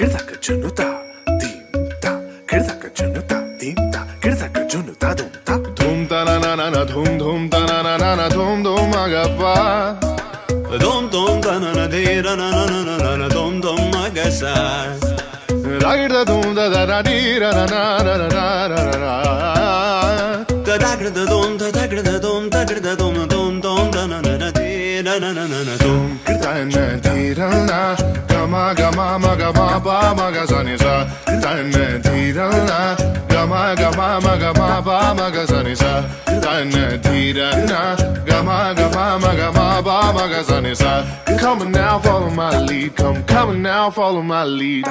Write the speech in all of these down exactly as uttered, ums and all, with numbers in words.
Kirdaka junuta, dimta, kirdaka junuta, dimta, kirdaka junuta, dumta. Dum ta na na na na, dum dum ta na na na na, dum dum agapa. Dum dum ta na na de na na na na na na, dum dum agasa. Ragda dum da da da di ra na na na na na na na. Da da da dum da da da dum da da dum dum dum da na na na de na na na na na dum. Kirta na di ra na, gama gama ma gama ba ma ga sa ni sa. Kirta na di ra na, gama gama ma gama ba ma ga sa ni sa. Kirta na di ra na, gama gama ma gama ba ma ga sa ni sa. Come on now, follow my lead. Come, come on now, follow my lead.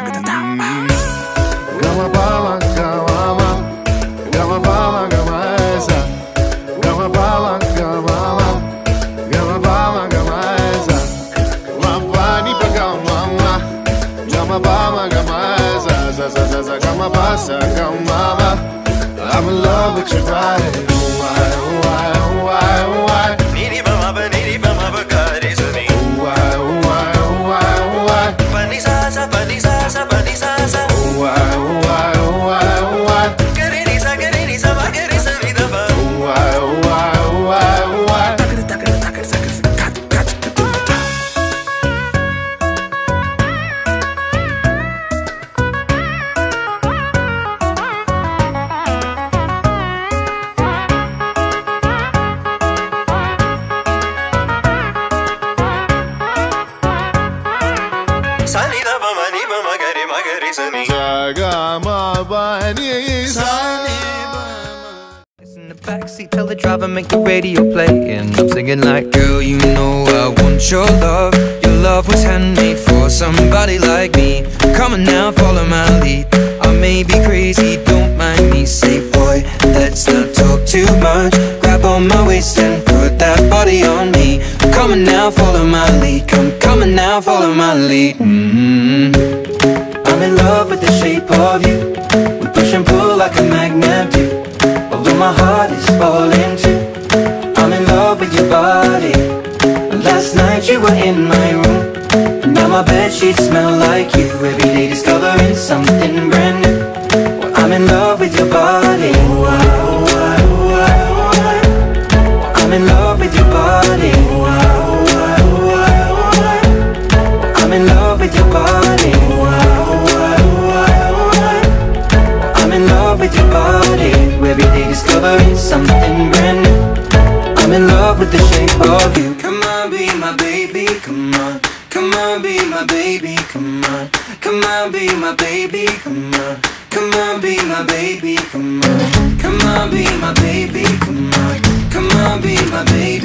Gama ba ma gama ma, gama ba ma gama sa. Gama ba ma gama ma, gama ba ma gama sa. Ma ba ni pa gama ma, gama ba ma gama sa sa sa sa sa. Gama ba sa gama ma. I'm in love with your body. Why, why, why, why? Niri ba ma ba niri ba ma ba ka re sa ni. Why, why, why, why? Pa ni sa sa pa ni sa sa pa ni sa sa. Why, why, why, why? Ga re ni sa ga re ni sa ba ga re sa ni da ba. Why, why, why, why? Sani da ba ma ni ba ma ga re ma ga re sa ni. Gama ba ni sa. In the backseat, tell the driver make the radio play, and I'm singing like, girl, you know I want your love. Your love was handmade for somebody like me. Come on now, follow my lead. I may be crazy, don't mind me. Say, boy, let's not talk too much. Grab on my waist and put that body on me. Come on now, follow my lead. Come, come on now, follow my lead. Mm-hmm. I'm in love with the shape of you. We push and pull like a magnet do. Although my heart is falling too, I'm in love with your body. Last night you were in my room, and now my bedsheets smell like you. Every day discovering something brand new. Well, I'm in love with your body. I'm in love with your body. I'm in love with your body. I'm in love with your body. Every day discovering something brand new. I'm in love with the shape of you. Come on, be my baby, come on. Come on, be my baby, come on. Come on, be my baby, come on. Come on, be my baby, come on. Come on, be my baby, come on. Come on, be my baby.